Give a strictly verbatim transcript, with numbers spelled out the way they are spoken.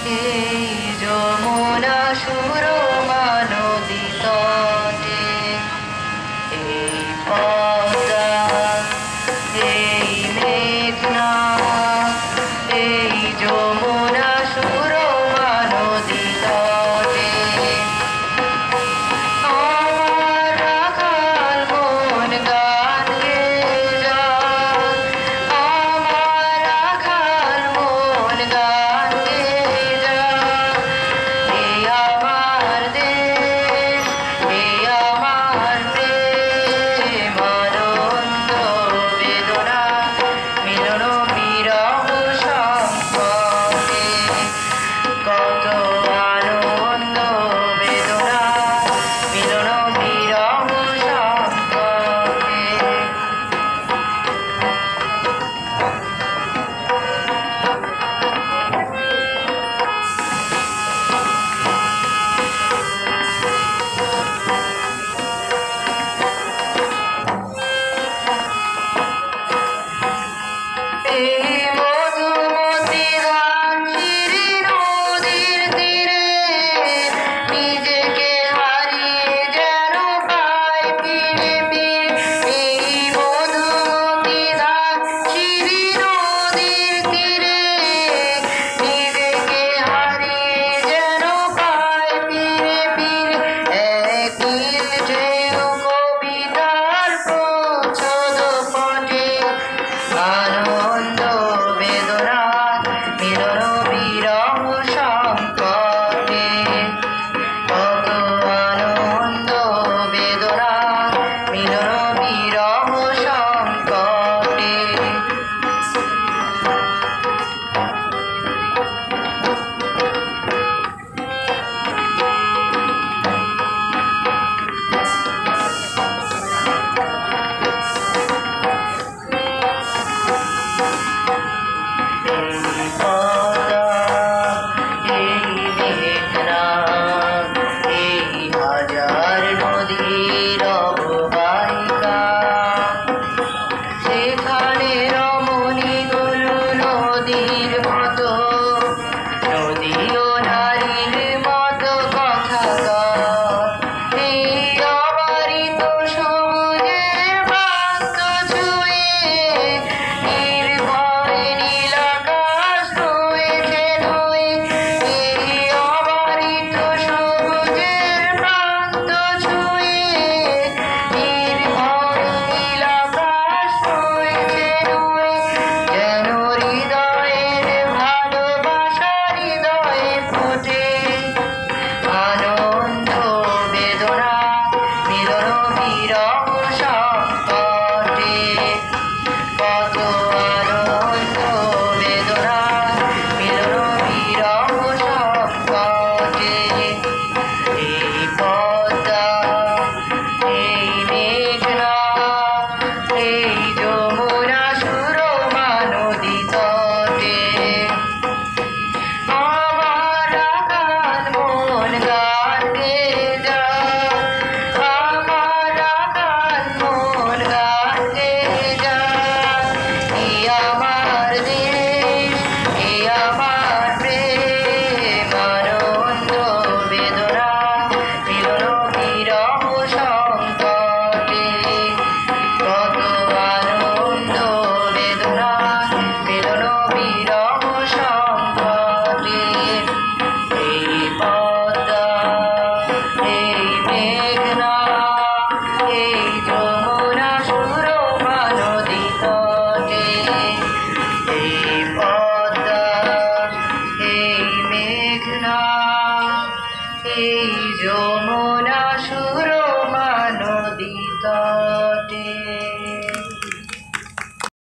এই যমুনা সুরমা নদী তটে, এই পদ্মা, এই মেঘনা, এই যমুনা সুরমা নদী তটে আমার রাখাল মন গান গেয়ে যায়, আমার রাখাল মন গান গেয়ে যায়। এই আমার দেশ, এই আমার প্রেম, আনন্দ বেদনা মিলন বিরহ সম্পর্কে, কত আনন্দ বেদনা মিলন বিরহ সম্পর্কে। এই মধুমতি ধান শিরি নদীর তীরে, নিজেকে হারিয়ে যেন পাই ফিরে ফিরে। এই মধুমতি ধান শিরি নদীর তীরে, নিজেকে হারিয়ে যেন পাই ফিরে ফিরে। এক নীল ঢেউ কবিতার প্রচ্ছদ পটে, আনন্দ বেদনা মিলন বিরহ সম্পর্কে, কত আনন্দ বেদনা মিলন বিরহ সম্পর্কে। এই পদ্মা, এই মেঘনা, এই হাজার নদীর অববাহিকা, সেখানে রমণীগুলো নদীর মতো, নদীও নারীর মতো কথা কয়। এই অবারিত সবুজের প্রান্ত ছুঁয়ে, নির্ভয় নীল আকাশ রয়েছে ধুয়ে। এই অবারিত সবুজের প্রান্ত ছুঁয়ে, নির্ভয় নীল আকাশ রয়েছে ধুয়ে। যেন হৃদয়ের ভালোবাসা হৃদয়ে ফোটে, আনন্দ বেদনা মিলন বিরহ সম্পর্কে, কত আনন্দ বেদনা মিলন বিরহ সম্পর্কে। এই পদ্মা, এই মেঘনা, এই যমুনা সুরমা নদী তটে, আমার রাখাল মন গান গেয়ে যায়, আমার রাখাল মন গান গেয়ে যায়। এই আমার দেশ, এই আমার প্রেম, আনন্দ বেদনা মিলন বিরহ সম্পর্কে, কত আনন্দ বেদনা মিলন বিরহ সম্পর্কে। এই পদ্মা, এই মেঘনা, এই যমুনা সুরমা নদী তটে, এই পদ্মা, এই মেঘনা, এই